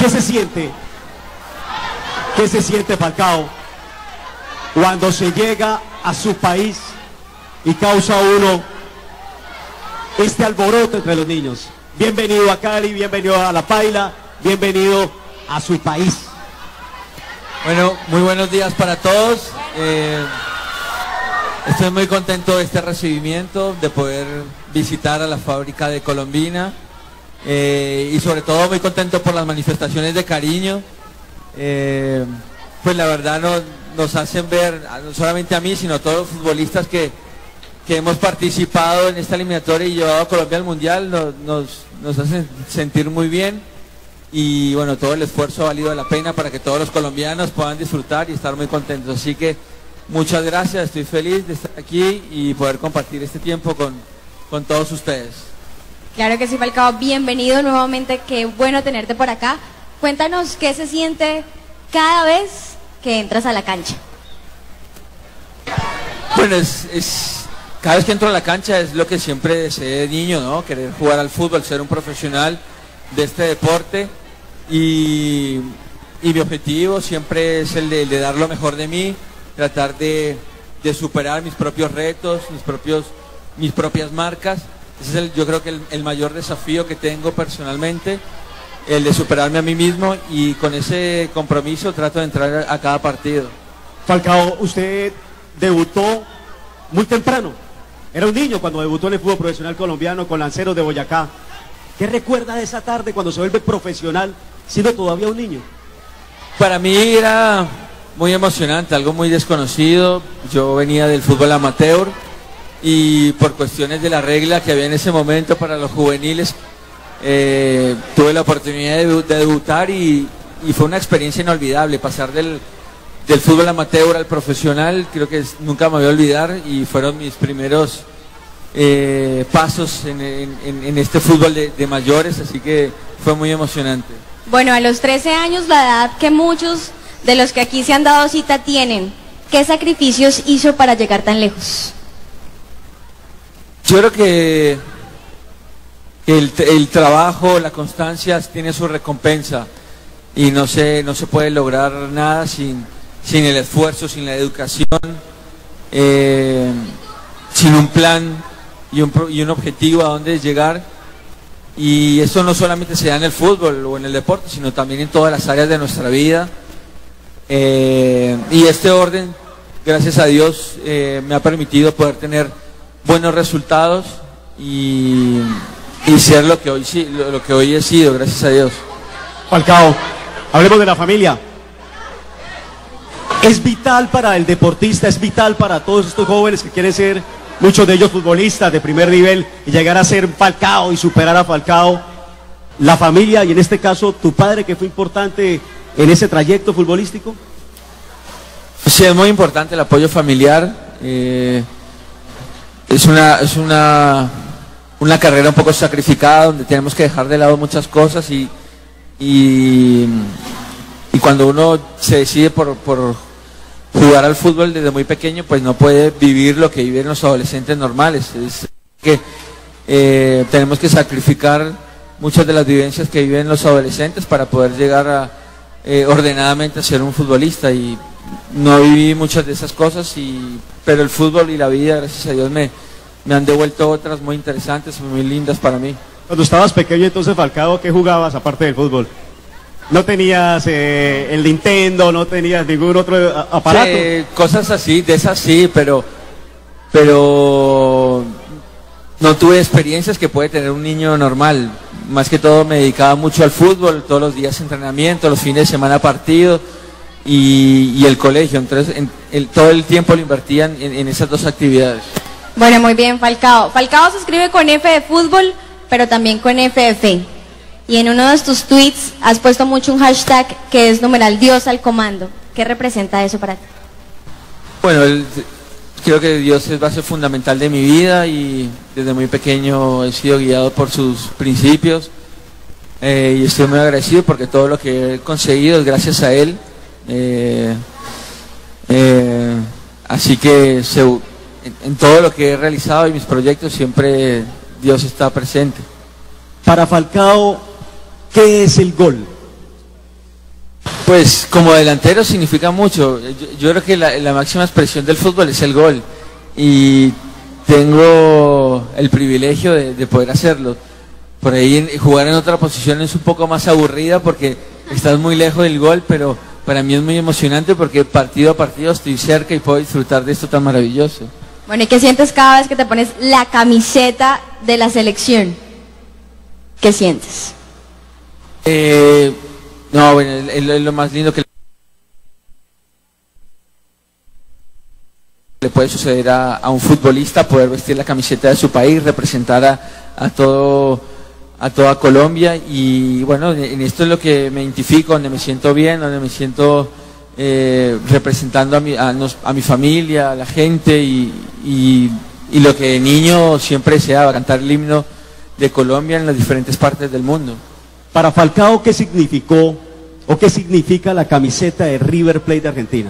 ¿Qué se siente? ¿Qué se siente, Falcao, cuando se llega a su país y causa uno este alboroto entre los niños? Bienvenido a Cali, bienvenido a La Paila, bienvenido a su país. Bueno, muy buenos días para todos. Estoy muy contento de este recibimiento, de poder visitar a la fábrica de Colombina y sobre todo muy contento por las manifestaciones de cariño. Pues la verdad nos hacen ver, no solamente a mí, sino a todos los futbolistas que hemos participado en esta eliminatoria y llevado a Colombia al Mundial, nos hacen sentir muy bien. Y bueno, todo el esfuerzo ha valido la pena para que todos los colombianos puedan disfrutar y estar muy contentos. Así que muchas gracias, estoy feliz de estar aquí y poder compartir este tiempo con todos ustedes. Claro que sí, Falcao, bienvenido nuevamente, qué bueno tenerte por acá. Cuéntanos qué se siente cada vez que entras a la cancha. Bueno, cada vez que entro a la cancha es lo que siempre deseé de niño, ¿no? Querer jugar al fútbol, ser un profesional de este deporte. Y mi objetivo siempre es el de dar lo mejor de mí, tratar de superar mis propios retos, mis propias marcas. Ese es yo creo que el mayor desafío que tengo personalmente, el de superarme a mí mismo, y con ese compromiso trato de entrar a cada partido. Falcao, usted debutó muy temprano, era un niño cuando debutó en el fútbol profesional colombiano con Lanceros de Boyacá. ¿Qué recuerda de esa tarde cuando se vuelve profesional siendo todavía un niño? Para mí era muy emocionante, algo muy desconocido. Yo venía del fútbol amateur y por cuestiones de la regla que había en ese momento para los juveniles, tuve la oportunidad de debutar y fue una experiencia inolvidable. Pasar del fútbol amateur al profesional, creo que nunca me voy a olvidar, y fueron mis primeros pasos en este fútbol de mayores, así que fue muy emocionante. Bueno, a los 13 años, la edad que muchos de los que aquí se han dado cita tienen, ¿qué sacrificios hizo para llegar tan lejos? Yo creo que el trabajo, la constancia tiene su recompensa, y no se puede lograr nada sin el esfuerzo, sin la educación, sin un plan y un objetivo a dónde llegar. Y eso no solamente se da en el fútbol o en el deporte, sino también en todas las áreas de nuestra vida. Y este orden, gracias a Dios, me ha permitido poder tener buenos resultados y ser lo que hoy he sido, gracias a Dios. Falcao, hablemos de la familia. Es vital para el deportista, es vital para todos estos jóvenes que quieren ser, muchos de ellos futbolistas de primer nivel, y llegar a ser Falcao y superar a Falcao, la familia, y en este caso tu padre, que fue importante en ese trayecto futbolístico. Sí, es muy importante el apoyo familiar. Es una carrera un poco sacrificada, donde tenemos que dejar de lado muchas cosas, y cuando uno se decide por jugar al fútbol desde muy pequeño, pues no puede vivir lo que viven los adolescentes normales. Es que tenemos que sacrificar muchas de las vivencias que viven los adolescentes para poder llegar ordenadamente a ser un futbolista, y no viví muchas de esas cosas, pero el fútbol y la vida, gracias a Dios, me han devuelto otras muy interesantes, muy lindas para mí. Cuando estabas pequeño, entonces, Falcao, ¿qué jugabas aparte del fútbol? ¿No tenías el Nintendo, no tenías ningún otro aparato? Cosas así, de esas sí, pero no tuve experiencias que puede tener un niño normal. Más que todo me dedicaba mucho al fútbol, todos los días entrenamiento, los fines de semana partido y el colegio. Entonces todo el tiempo lo invertía en esas dos actividades. Bueno, muy bien, Falcao. Falcao se escribe con F de fútbol, pero también con F de fe. Y en uno de tus tweets has puesto mucho un hashtag que es numeral Dios al comando. ¿Qué representa eso para ti? Bueno, creo que Dios es base fundamental de mi vida, y desde muy pequeño he sido guiado por sus principios, y estoy muy agradecido porque todo lo que he conseguido es gracias a Él. Así que en todo lo que he realizado y mis proyectos siempre Dios está presente. Para Falcao, ¿qué es el gol? Pues como delantero significa mucho. Yo creo que la máxima expresión del fútbol es el gol y tengo el privilegio de poder hacerlo. Por ahí jugar en otra posición es un poco más aburrida porque estás muy lejos del gol, pero para mí es muy emocionante porque partido a partido estoy cerca y puedo disfrutar de esto tan maravilloso. Bueno, ¿y qué sientes cada vez que te pones la camiseta de la selección? ¿Qué sientes? No, bueno, es lo más lindo que le puede suceder a un futbolista, poder vestir la camiseta de su país, representar a toda Colombia, y bueno, en esto es lo que me identifico, donde me siento bien, donde me siento representando a mi familia, a la gente, y lo que de niño siempre deseaba, cantar el himno de Colombia en las diferentes partes del mundo. Para Falcao, ¿qué significó o qué significa la camiseta de River Plate de Argentina?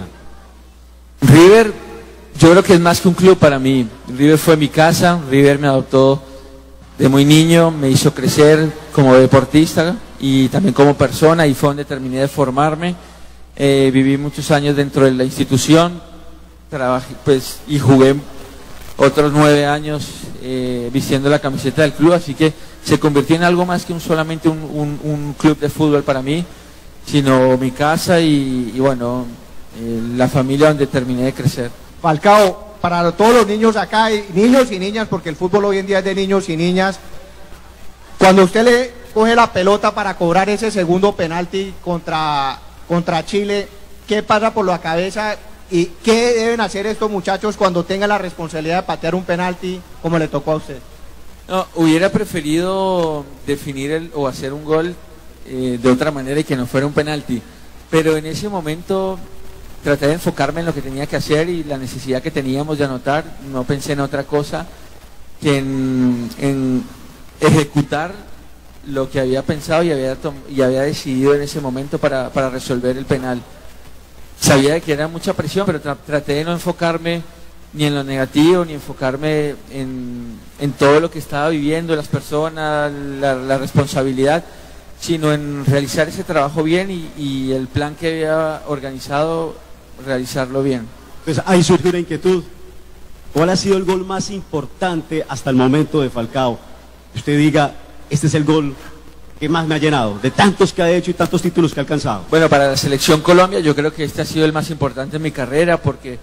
River, yo creo que es más que un club para mí. River fue mi casa, River me adoptó de muy niño, me hizo crecer como deportista y también como persona, y fue donde terminé de formarme. Viví muchos años dentro de la institución, trabajé pues, y jugué otros 9 años vistiendo la camiseta del club, así que se convirtió en algo más que solamente un club de fútbol para mí, sino mi casa y bueno, la familia donde terminé de crecer. Falcao, para todos los niños acá, niños y niñas, porque el fútbol hoy en día es de niños y niñas, cuando usted le coge la pelota para cobrar ese segundo penalti contra Chile, ¿qué pasa por la cabeza y qué deben hacer estos muchachos cuando tengan la responsabilidad de patear un penalti como le tocó a usted? No, hubiera preferido definir o hacer un gol de otra manera y que no fuera un penalti, pero en ese momento traté de enfocarme en lo que tenía que hacer y la necesidad que teníamos de anotar. No pensé en otra cosa que en ejecutar lo que había pensado y había decidido en ese momento para resolver el penal. Sabía que era mucha presión, pero traté de no enfocarme ni en lo negativo, ni enfocarme en todo lo que estaba viviendo, las personas, la responsabilidad, sino en realizar ese trabajo bien y el plan que había organizado, realizarlo bien. Pues ahí surgió una inquietud. ¿Cuál ha sido el gol más importante hasta el momento de Falcao? Usted diga, este es el gol que más me ha llenado, de tantos que ha hecho y tantos títulos que ha alcanzado. Bueno, para la selección Colombia yo creo que este ha sido el más importante en mi carrera porque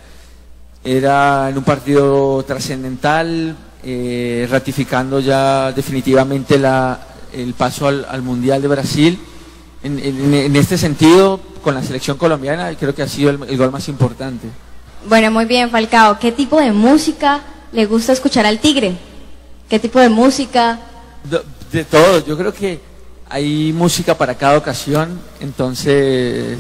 era en un partido trascendental, ratificando ya definitivamente el paso al Mundial de Brasil. En este sentido, con la selección colombiana, creo que ha sido el gol más importante. Bueno, muy bien, Falcao. ¿Qué tipo de música le gusta escuchar al Tigre? ¿Qué tipo de música? De todo, yo creo que hay música para cada ocasión, entonces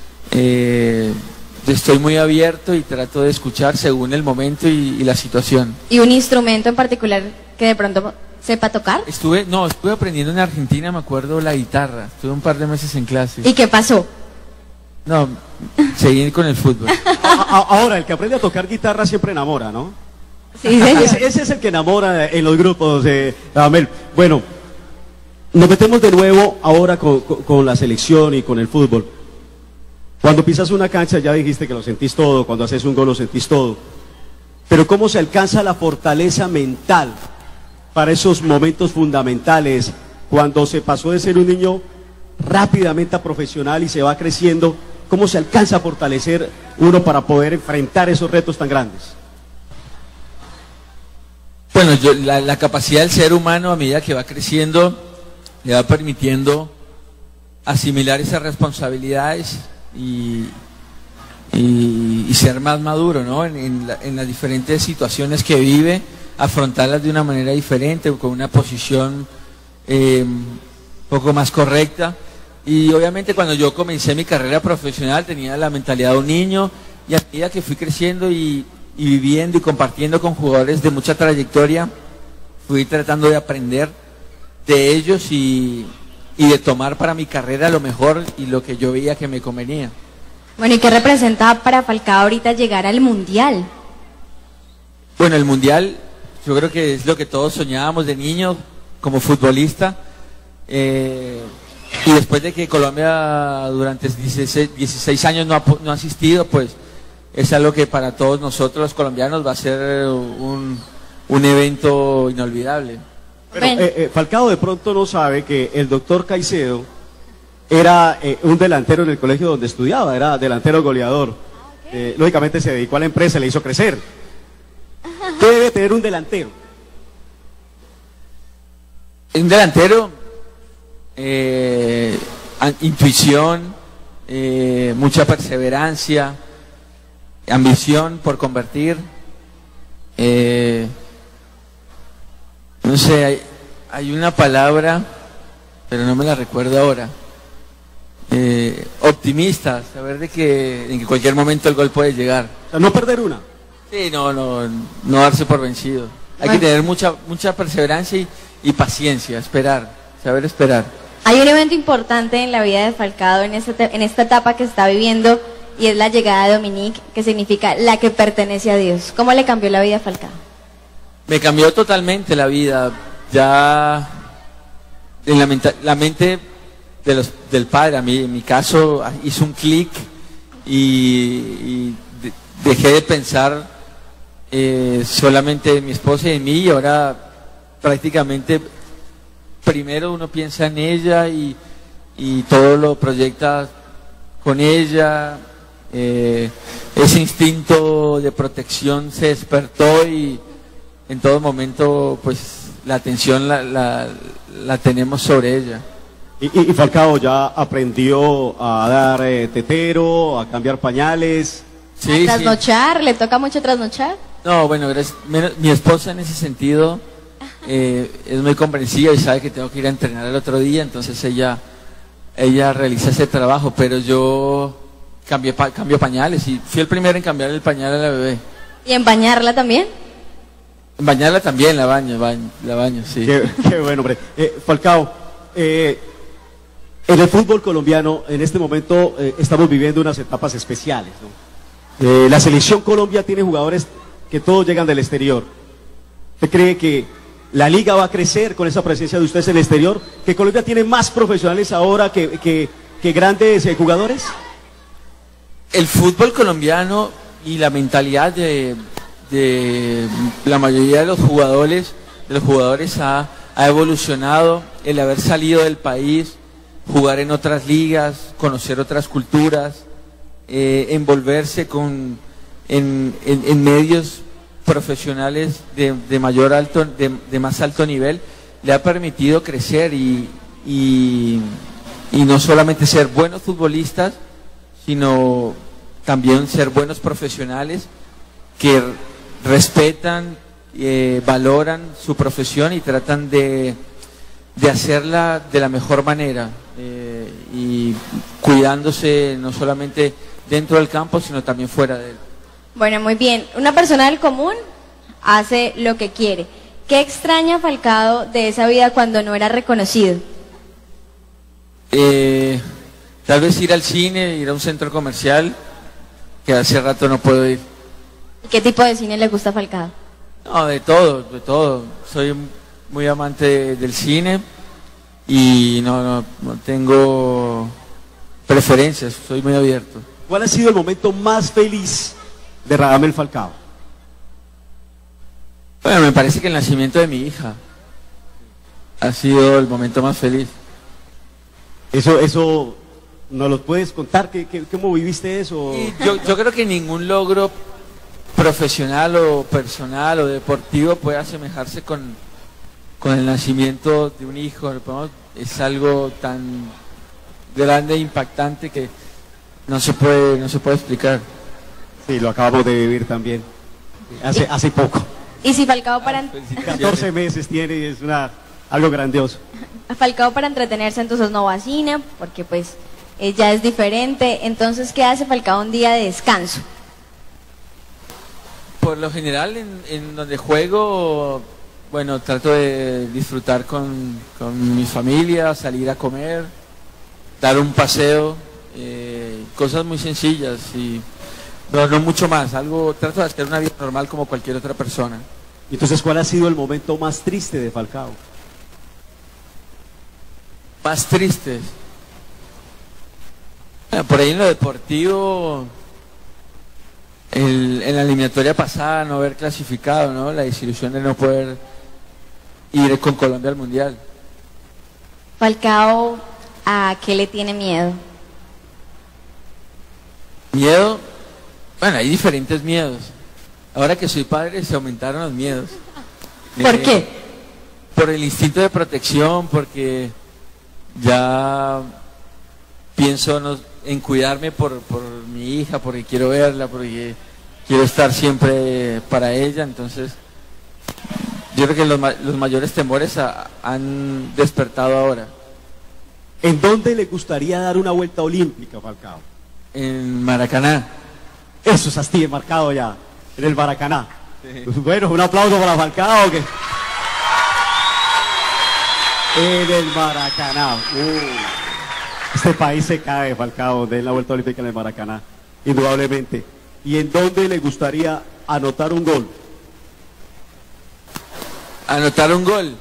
estoy muy abierto y trato de escuchar según el momento y la situación. ¿Y un instrumento en particular que de pronto sepa tocar? Estuve aprendiendo en Argentina, me acuerdo, la guitarra. Estuve un par de meses en clase. ¿Y qué pasó? No, seguí con el fútbol. Ahora, el que aprende a tocar guitarra siempre enamora, ¿no? Sí, señor. Ese es el que enamora en los grupos de Amel. Bueno, nos metemos de nuevo ahora con la selección y con el fútbol. Cuando pisas una cancha ya dijiste que lo sentís todo, cuando haces un gol lo sentís todo. Pero ¿cómo se alcanza la fortaleza mental para esos momentos fundamentales, cuando se pasó de ser un niño rápidamente a profesional y se va creciendo? ¿Cómo se alcanza a fortalecer uno para poder enfrentar esos retos tan grandes? Bueno, la capacidad del ser humano a medida que va creciendo le va permitiendo asimilar esas responsabilidades y ser más maduro, ¿no? En las diferentes situaciones que vive, afrontarlas de una manera diferente, con una posición un poco más correcta. Y obviamente cuando yo comencé mi carrera profesional tenía la mentalidad de un niño, y a medida que fui creciendo y viviendo y compartiendo con jugadores de mucha trayectoria, fui tratando de aprender de ellos y de tomar para mi carrera lo mejor y lo que yo veía que me convenía. Bueno, ¿y qué representa para Falcao ahorita llegar al Mundial? Bueno, el Mundial yo creo que es lo que todos soñábamos de niños como futbolista. Y después de que Colombia durante 16 años no ha asistido, pues es algo que para todos nosotros los colombianos va a ser un evento inolvidable. Pero, Falcao de pronto no sabe que el doctor Caicedo era un delantero en el colegio donde estudiaba, era delantero goleador. Lógicamente se dedicó a la empresa, le hizo crecer. ¿Qué debe tener un delantero? Un delantero, intuición, mucha perseverancia, ambición por convertir. No sé, hay una palabra, pero no me la recuerdo ahora. Optimista, saber de que en cualquier momento el gol puede llegar. O sea, no perder una. Sí, no darse por vencido. Hay que tener mucha perseverancia y paciencia, saber esperar. Hay un evento importante en la vida de Falcao en esta etapa que está viviendo y es la llegada de Dominique, que significa la que pertenece a Dios. ¿Cómo le cambió la vida a Falcao? Me cambió totalmente la vida. Ya en la mente del padre, en mi caso, hizo un clic y dejé de pensar solamente en mi esposa y en mí, y ahora prácticamente primero uno piensa en ella y todo lo proyecta con ella. Ese instinto de protección se despertó y en todo momento pues la atención la tenemos sobre ella. Y Falcao ya aprendió a dar tetero, a cambiar pañales. Sí, ¿a trasnochar? ¿Le toca mucho trasnochar? No, bueno, mi esposa en ese sentido es muy comprensiva y sabe que tengo que ir a entrenar el otro día, entonces ella realiza ese trabajo, pero yo cambio pañales y fui el primero en cambiar el pañal a la bebé. ¿Y en bañarla también? En bañarla también, la baño, sí. Qué bueno, hombre. Falcao, en el fútbol colombiano en este momento estamos viviendo unas etapas especiales, ¿no? La selección Colombia tiene jugadores que todos llegan del exterior. ¿Usted cree que la liga va a crecer con esa presencia de ustedes en el exterior? ¿Que Colombia tiene más profesionales ahora que grandes jugadores? El fútbol colombiano y la mentalidad de la mayoría de los jugadores ha evolucionado. El haber salido del país, jugar en otras ligas, conocer otras culturas, envolverse en medios profesionales de más alto nivel, le ha permitido crecer y no solamente ser buenos futbolistas, sino también ser buenos profesionales que respetan, valoran su profesión y tratan de hacerla de la mejor manera, y cuidándose no solamente dentro del campo, sino también fuera de él. Bueno, muy bien. Una persona del común hace lo que quiere. ¿Qué extraña Falcao de esa vida cuando no era reconocido? Tal vez ir al cine, ir a un centro comercial, que hace rato no puedo ir. ¿Y qué tipo de cine le gusta a Falcao? No, de todo. Soy muy amante del cine y no tengo preferencias, soy muy abierto. ¿Cuál ha sido el momento más feliz de Radamel Falcao? Bueno, me parece que el nacimiento de mi hija ha sido el momento más feliz. Eso ¿nos lo puedes contar? ¿Cómo viviste eso? Yo creo que ningún logro profesional o personal o deportivo puede asemejarse con el nacimiento de un hijo. Es algo tan grande e impactante que no se puede explicar. Sí, lo acabamos de vivir también, hace poco. Y si Falcao para... 14 meses tiene y es algo grandioso. Falcao para entretenerse entonces no va a cine, porque pues ya es diferente. Entonces, ¿qué hace Falcao un día de descanso? Por lo general, en donde juego, bueno, trato de disfrutar con mi familia, salir a comer, dar un paseo, cosas muy sencillas y no mucho más. Trato de hacer una vida normal como cualquier otra persona. Entonces, ¿cuál ha sido el momento más triste de Falcao? Más triste. Por ahí en lo deportivo, en la eliminatoria pasada no haber clasificado, ¿no? La desilusión de no poder ir con Colombia al Mundial. Falcao, ¿a qué le tiene miedo? Miedo, bueno, hay diferentes miedos. Ahora que soy padre se aumentaron los miedos. ¿Por qué? Por el instinto de protección, porque ya pienso en cuidarme por mi hija, porque quiero verla, porque quiero estar siempre para ella. Entonces, yo creo que los mayores temores han despertado ahora. ¿En dónde le gustaría dar una vuelta olímpica, Falcao? En Maracaná. Eso es así, marcado ya, en el Maracaná. Sí. Bueno, un aplauso para Falcao. En el Maracaná. Este país se cae, Falcao, de la vuelta olímpica en el Maracaná, indudablemente. ¿Y en dónde le gustaría anotar un gol? Anotar un gol.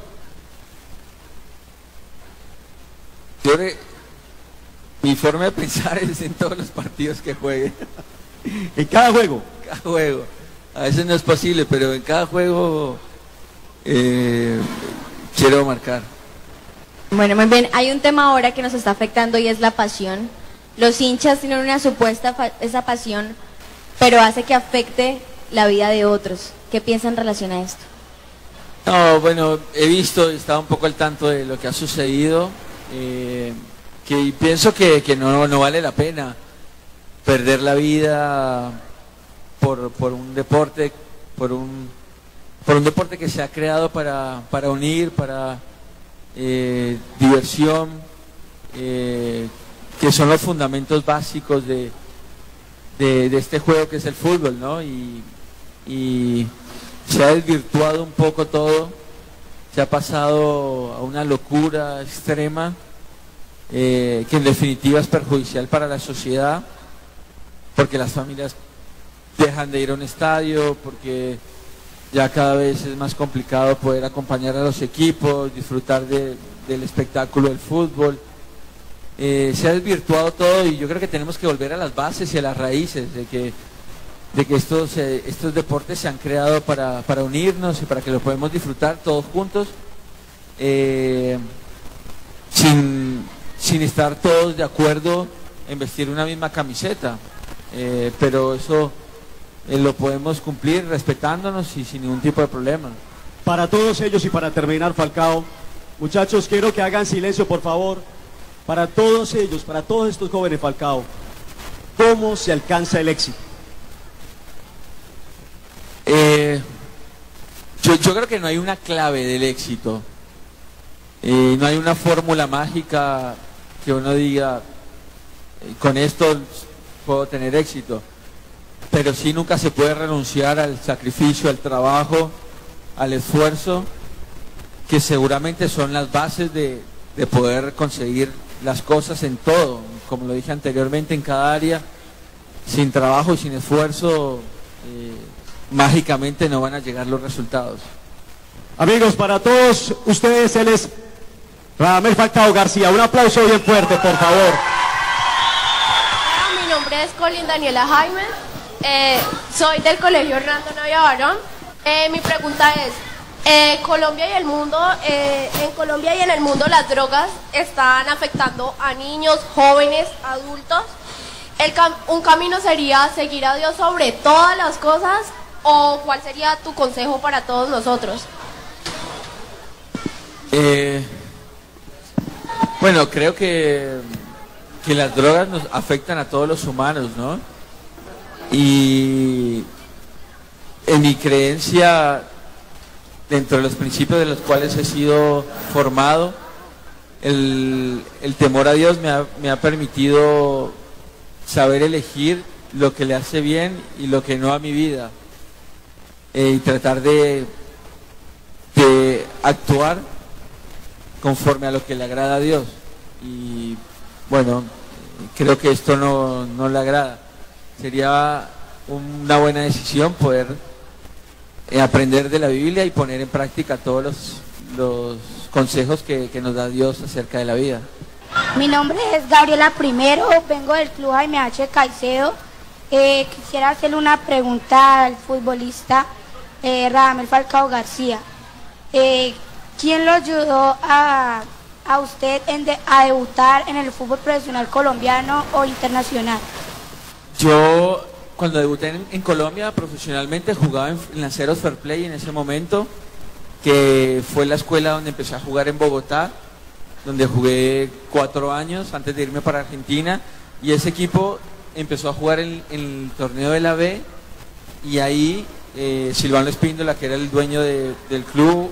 Yo mi forma de pensar es en todos los partidos que juegue. ¿En cada juego? Cada juego. A veces no es posible, pero en cada juego quiero marcar. Bueno, muy bien. Hay un tema ahora que nos está afectando y es la pasión. Los hinchas tienen una supuesta esa pasión, pero hace que afecte la vida de otros. ¿Qué piensan en relación a esto? No, bueno, he estado un poco al tanto de lo que ha sucedido, que pienso que no vale la pena perder la vida por un deporte, por un deporte que se ha creado para unir, para diversión, que son los fundamentos básicos de este juego que es el fútbol, ¿no? Y se ha desvirtuado un poco todo, se ha pasado a una locura extrema, que en definitiva es perjudicial para la sociedad, porque las familias dejan de ir a un estadio, porque ya cada vez es más complicado poder acompañar a los equipos, disfrutar del espectáculo del fútbol. Se ha desvirtuado todo y yo creo que tenemos que volver a las bases y a las raíces de que estos deportes se han creado para unirnos y para que lo podamos disfrutar todos juntos, sin estar todos de acuerdo en vestir una misma camiseta, pero eso lo podemos cumplir respetándonos y sin ningún tipo de problema. Para todos ellos y para terminar, Falcao, muchachos, quiero que hagan silencio, por favor. Para todos ellos, para todos estos jóvenes, Falcao, ¿cómo se alcanza el éxito? Yo creo que no hay una clave del éxito, no hay una fórmula mágica que uno diga, con esto puedo tener éxito, pero sí nunca se puede renunciar al sacrificio, al trabajo, al esfuerzo, que seguramente son las bases de poder conseguir las cosas en todo, como lo dije anteriormente, en cada área. Sin trabajo y sin esfuerzo, mágicamente no van a llegar los resultados. Amigos, para todos ustedes, él es Radamel Falcao García. Un aplauso bien fuerte, por favor. Mi nombre es Colin Daniela Jaime, soy del Colegio Hernando Navia Barón. Mi pregunta es, en Colombia y en el mundo las drogas están afectando a niños, jóvenes, adultos. ¿Un camino sería seguir a Dios sobre todas las cosas o cuál sería tu consejo para todos nosotros? Bueno, creo que las drogas nos afectan a todos los humanos, ¿no? Y en mi creencia, dentro de los principios de los cuales he sido formado, el temor a Dios me ha permitido saber elegir lo que le hace bien y lo que no a mi vida, y tratar de actuar conforme a lo que le agrada a Dios. Y bueno, creo que esto no le agrada. Sería una buena decisión poder aprender de la Biblia y poner en práctica todos los consejos que nos da Dios acerca de la vida. Mi nombre es Gabriela Primero, vengo del Club Jaime H. Caicedo. Quisiera hacerle una pregunta al futbolista Radamel Falcao García. ¿Quién lo ayudó a usted a debutar en el fútbol profesional colombiano o internacional? Yo, cuando debuté en Colombia profesionalmente, jugaba en Lanceros Fair Play en ese momento, que fue la escuela donde empecé a jugar en Bogotá, donde jugué 4 años antes de irme para Argentina, y ese equipo empezó a jugar en el torneo de la B, y ahí Silvano Espíndola, que era el dueño del club,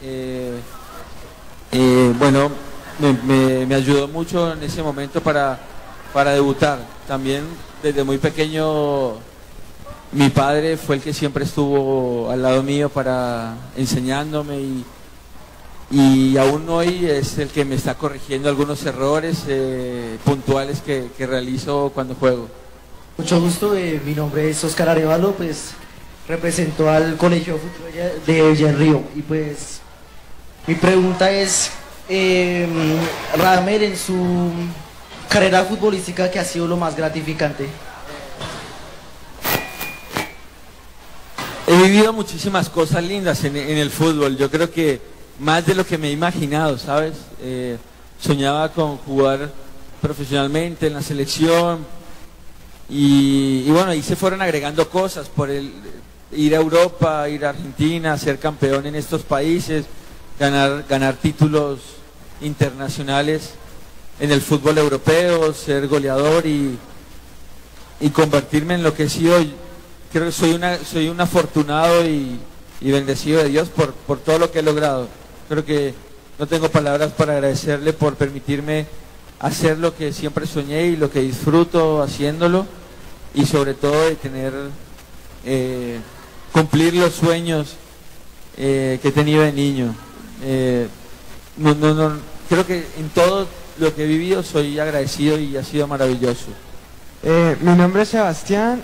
bueno, me ayudó mucho en ese momento para debutar. También desde muy pequeño mi padre fue el que siempre estuvo al lado mío para enseñándome, y aún hoy es el que me está corrigiendo algunos errores puntuales que realizo cuando juego. Mucho gusto, mi nombre es Oscar Arevalo, pues represento al Colegio de Villarrío, y pues mi pregunta es, Radamel, en su carrera futbolística, ¿qué ha sido lo más gratificante? He vivido muchísimas cosas lindas en el fútbol. Yo creo que más de lo que me he imaginado, ¿sabes? Soñaba con jugar profesionalmente en la selección, y bueno, ahí se fueron agregando cosas por ir a Europa, ir a Argentina, ser campeón en estos países, ganar títulos internacionales en el fútbol europeo, ser goleador y convertirme en lo que he sido. Creo que soy un afortunado y bendecido de Dios por todo lo que he logrado. Creo que no tengo palabras para agradecerle por permitirme hacer lo que siempre soñé y lo que disfruto haciéndolo, y sobre todo de tener cumplir los sueños que he tenido de niño. Creo que en todo lo que he vivido soy agradecido y ha sido maravilloso. Mi nombre es Sebastián,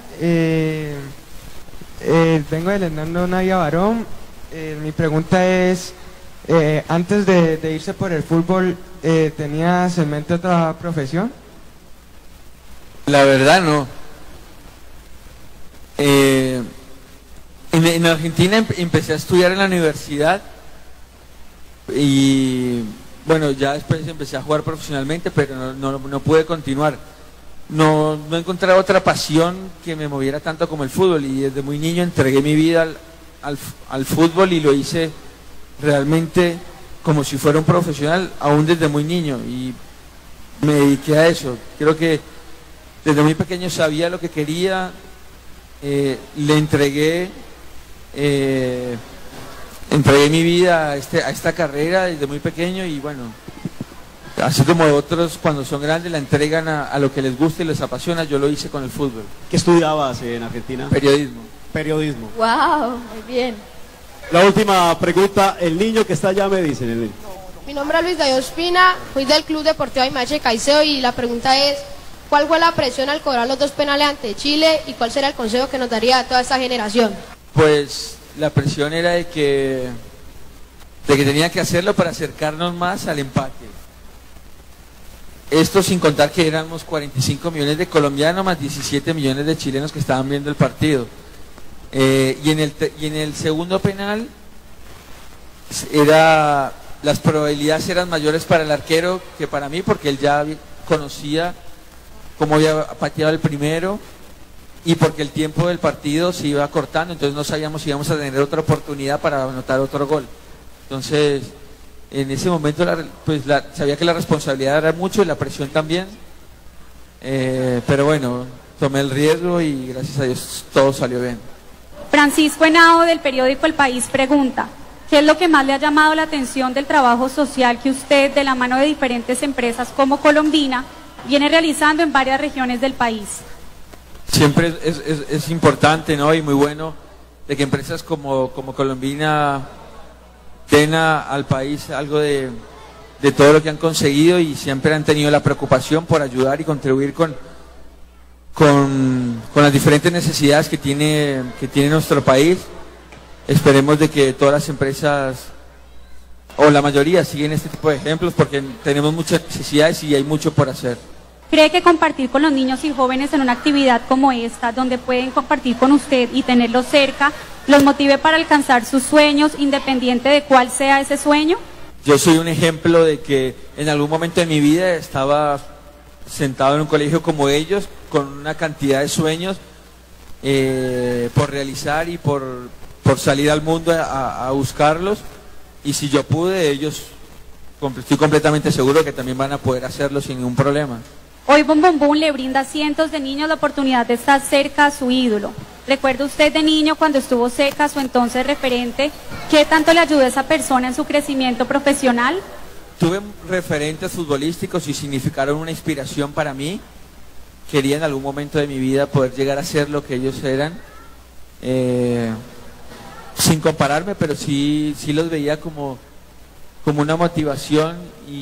vengo del Hernando Navia Barón. Mi pregunta es, antes de irse por el fútbol, ¿tenías en mente otra profesión? La verdad no. En Argentina empecé a estudiar en la universidad, y bueno, ya después empecé a jugar profesionalmente, pero no pude continuar. No encontré otra pasión que me moviera tanto como el fútbol, y desde muy niño entregué mi vida al fútbol, y lo hice realmente como si fuera un profesional, aún desde muy niño, y me dediqué a eso. Creo que desde muy pequeño sabía lo que quería, le entregué mi vida a esta carrera desde muy pequeño, y bueno, así como otros cuando son grandes la entregan a lo que les gusta y les apasiona, yo lo hice con el fútbol. ¿Qué estudiabas en Argentina? Periodismo. Periodismo. Wow, muy bien. La última pregunta, el niño que está allá me dice. Mi nombre es Luis David Ospina, fui del Club Deportivo Jaime H. Caicedo, y la pregunta es, ¿cuál fue la presión al cobrar los 2 penales ante Chile, y cuál será el consejo que nos daría a toda esta generación? Pues la presión era de que tenía que hacerlo para acercarnos más al empate. Esto sin contar que éramos 45 millones de colombianos más 17 millones de chilenos que estaban viendo el partido. Y en el segundo penal las probabilidades eran mayores para el arquero que para mí, porque él ya conocía cómo había pateado el primero, y porque el tiempo del partido se iba cortando, entonces no sabíamos si íbamos a tener otra oportunidad para anotar otro gol. Entonces, en ese momento sabía que la responsabilidad era mucho y la presión también, pero bueno, tomé el riesgo y gracias a Dios todo salió bien. Francisco Henao, del periódico El País, pregunta, ¿qué es lo que más le ha llamado la atención del trabajo social que usted, de la mano de diferentes empresas como Colombina, viene realizando en varias regiones del país? Siempre es importante, ¿no?, y muy bueno de que empresas como Colombina den al país algo de todo lo que han conseguido, y siempre han tenido la preocupación por ayudar y contribuir con las diferentes necesidades que tiene nuestro país. Esperemos de que todas las empresas o la mayoría siguen este tipo de ejemplos porque tenemos muchas necesidades y hay mucho por hacer. ¿Cree que compartir con los niños y jóvenes en una actividad como esta, donde pueden compartir con usted y tenerlos cerca, los motive para alcanzar sus sueños, independiente de cuál sea ese sueño? Yo soy un ejemplo de que en algún momento de mi vida estaba sentado en un colegio como ellos, con una cantidad de sueños por realizar y por salir al mundo a buscarlos. Y si yo pude, ellos estoy completamente seguro que también van a poder hacerlo sin ningún problema. Hoy Bum Bum Bum le brinda a cientos de niños la oportunidad de estar cerca a su ídolo. ¿Recuerda usted de niño cuando estuvo cerca a su entonces referente? ¿Qué tanto le ayudó a esa persona en su crecimiento profesional? Tuve referentes futbolísticos y significaron una inspiración para mí. Quería en algún momento de mi vida poder llegar a ser lo que ellos eran. Sin compararme, pero sí los veía como una motivación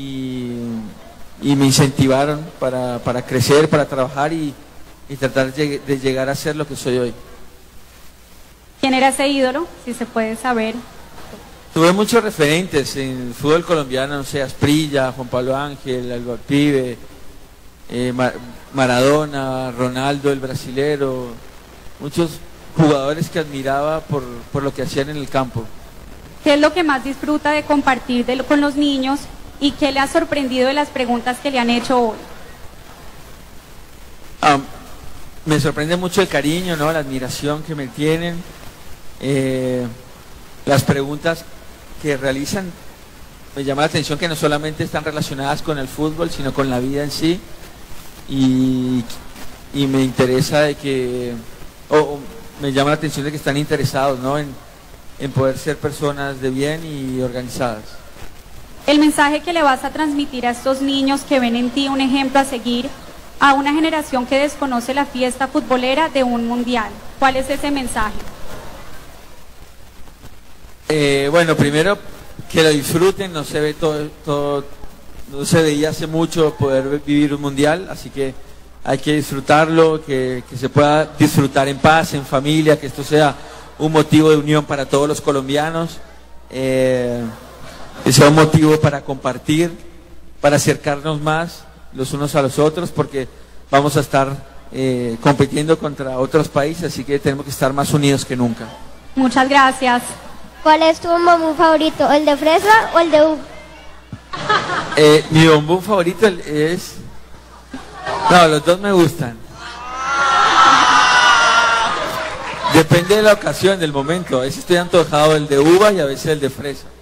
y me incentivaron para crecer, para trabajar y tratar de llegar a ser lo que soy hoy. ¿Quién era ese ídolo, si se puede saber? Tuve muchos referentes en el fútbol colombiano, no sé, Asprilla, Juan Pablo Ángel, Alba Pibe, Maradona, Ronaldo, el brasilero, muchos jugadores que admiraba por lo que hacían en el campo. ¿Qué es lo que más disfruta de compartir con los niños y qué le ha sorprendido de las preguntas que le han hecho hoy? Me sorprende mucho el cariño, ¿no? La admiración que me tienen, las preguntas que realizan. Me llama la atención que no solamente están relacionadas con el fútbol, sino con la vida en sí, y me interesa de que, me llama la atención de que están interesados, ¿no? en poder ser personas de bien y organizadas. El mensaje que le vas a transmitir a estos niños que ven en ti un ejemplo a seguir, a una generación que desconoce la fiesta futbolera de un mundial, ¿cuál es ese mensaje? Bueno, primero que lo disfruten, no se ve no se veía hace mucho poder vivir un mundial, así que hay que disfrutarlo, que se pueda disfrutar en paz, en familia, que esto sea un motivo de unión para todos los colombianos, que sea un motivo para compartir, para acercarnos más los unos a los otros, porque vamos a estar compitiendo contra otros países, así que tenemos que estar más unidos que nunca. Muchas gracias. ¿Cuál es tu bombón favorito? ¿El de fresa o el de uva? Mi bombón favorito es... No, los dos me gustan. Depende de la ocasión, del momento. A veces estoy antojado del de uva y a veces el de fresa.